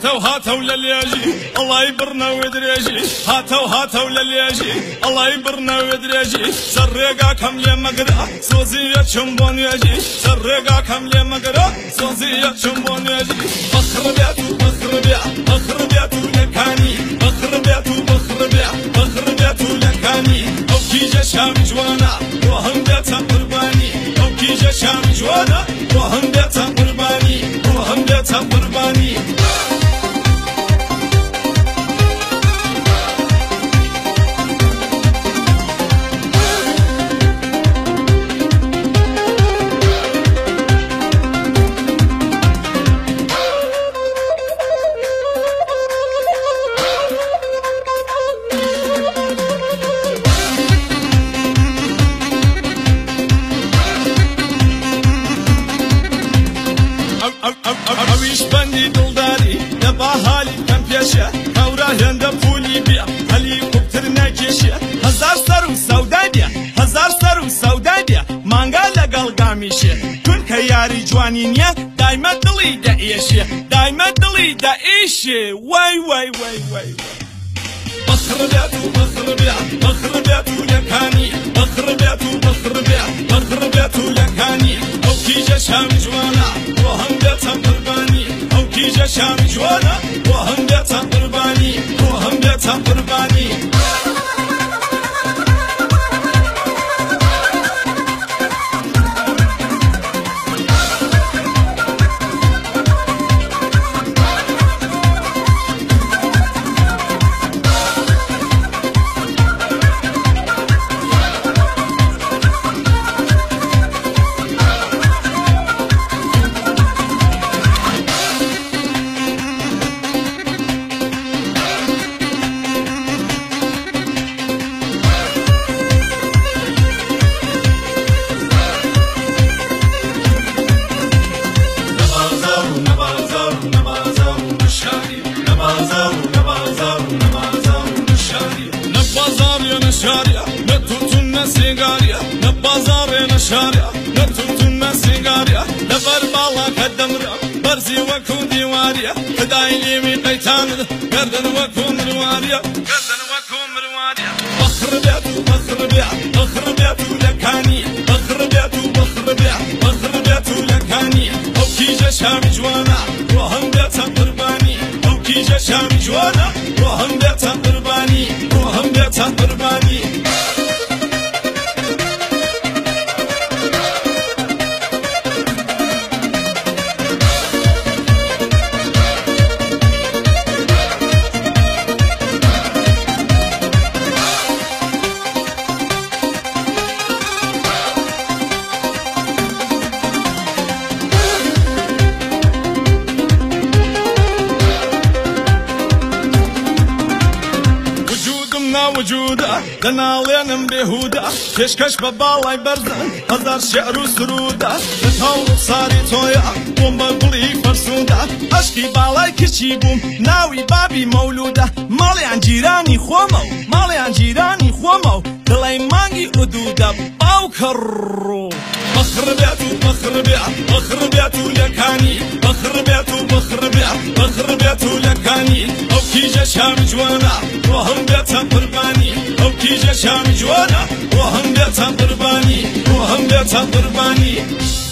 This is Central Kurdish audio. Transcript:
هاتو للياجي الله يبرنا ويدريجي هاتو للياجي الله يبرنا ويدريجي سرقا كم لي مقرا سوزية شمبون يجي سرقا كم لي مقرا سوزية شمبون يجي بخربياتو لكاني بخربياتو لكاني او كيجا شام جوانا وهم بيتا قرباني او كيجا شام جوانا وهم بيتا قرباني اویش بندی دلداری دبا حالی کم پیشه کورا هنده پولی بیا هلیکوپتر نکشه هزار سر و سودا بیا مانگا لگل گامیشه چون که یاری جوانی نیه دایما دلی دا ایشه وای بخربیاتو لکانی بخربیاتو لکانی او کیجا شام جوانا وهم بيتا قرباني او كيجا شام جوانا وهم بيتا قرباني نشاريا نتوتنا سيجاريا نبازار نشاريا نتوتنا سيجاريا نبربالا كدمرا برزي وكون ديواريا كدايلي من قيتان قردن وكون رواريا بخربياتو لكاني بخربياتو لكاني او كيجا شام جوانا وهم بيتا قرباني او كيجا شام جوانا وهم بيتا قرباني وجوده دنالينم بهوده كشكش ببالاي برزه هزار شعر وسروده تطاوق صاري تويا بومبا بلي فرسوده اشكي بالاي كشي بوم ناوي بابي مولوده مالي عن جيراني خومو دلاي مانجي ودوده باوكرو بخربياتو لكاني بخربياتو لكاني او كيجا شام جوانا وهم بيتا قرباني او كيجا شام جوانا وهم بيتا قرباني